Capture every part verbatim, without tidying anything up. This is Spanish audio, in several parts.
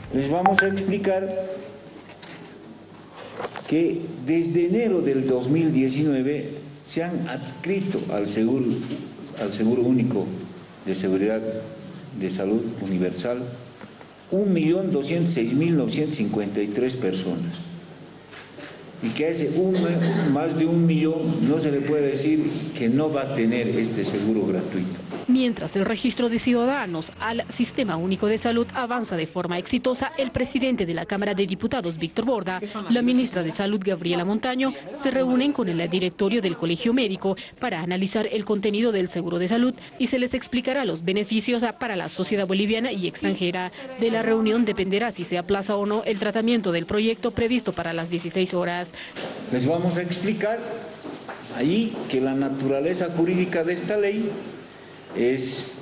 Les vamos a explicar que desde enero del dos mil diecinueve se han adscrito al seguro, al seguro único de seguridad de salud universal un millón doscientos seis mil novecientos cincuenta y tres personas. Y que a ese un, más de un millón no se le puede decir que no va a tener este seguro gratuito. Mientras el registro de ciudadanos al Sistema Único de Salud avanza de forma exitosa, el presidente de la Cámara de Diputados, Víctor Borda, la ministra de Salud, Gabriela Montaño, se reúnen con el directorio del Colegio Médico para analizar el contenido del seguro de salud y se les explicará los beneficios para la sociedad boliviana y extranjera. De la reunión dependerá si se aplaza o no el tratamiento del proyecto previsto para las dieciséis horas. Les vamos a explicar ahí que la naturaleza jurídica de esta ley es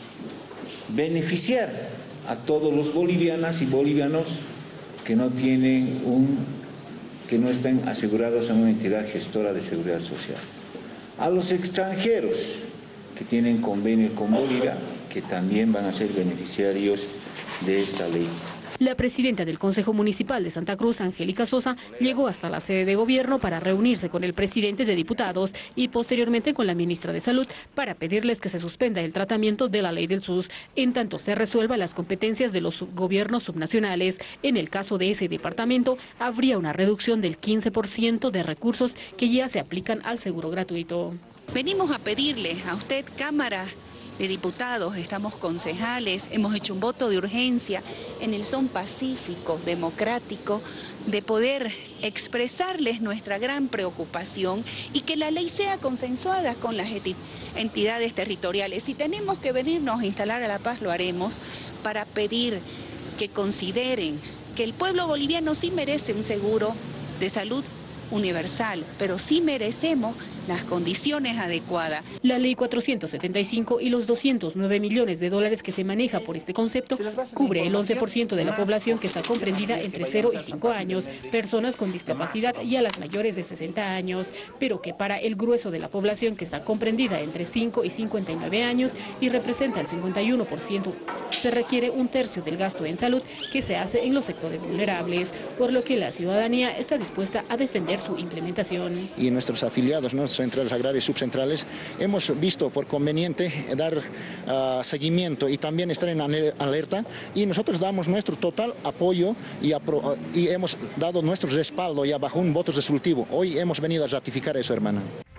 beneficiar a todos los bolivianas y bolivianos que no tienen un, que no estén asegurados en una entidad gestora de seguridad social. A los extranjeros que tienen convenio con Bolivia, que también van a ser beneficiarios de esta ley. La presidenta del Consejo Municipal de Santa Cruz, Angélica Sosa, llegó hasta la sede de gobierno para reunirse con el presidente de diputados y posteriormente con la ministra de Salud para pedirles que se suspenda el tratamiento de la ley del S U S, en tanto se resuelvan las competencias de los gobiernos subnacionales. En el caso de ese departamento, habría una reducción del quince por ciento de recursos que ya se aplican al seguro gratuito. Venimos a pedirle a usted, Cámara de Diputados, estamos concejales, hemos hecho un voto de urgencia en el son pacífico, democrático, de poder expresarles nuestra gran preocupación y que la ley sea consensuada con las entidades territoriales. Si tenemos que venirnos a instalar a La Paz, lo haremos para pedir que consideren que el pueblo boliviano sí merece un seguro de salud universal, pero sí merecemos las condiciones adecuadas. La ley cuatrocientos setenta y cinco y los doscientos nueve millones de dólares que se maneja por este concepto cubre el once por ciento de la población que está comprendida entre cero y cinco años, personas con discapacidad y a las mayores de sesenta años, pero que para el grueso de la población que está comprendida entre cinco y cincuenta y nueve años y representa el cincuenta y uno por ciento, se requiere un tercio del gasto en salud que se hace en los sectores vulnerables, por lo que la ciudadanía está dispuesta a defender su implementación. Y nuestros afiliados, nuestras centrales agrarias subcentrales, hemos visto por conveniente dar uh, seguimiento y también estar en alerta, y nosotros damos nuestro total apoyo y, apro y hemos dado nuestro respaldo ya bajo un voto resolutivo. Hoy hemos venido a ratificar eso, hermana.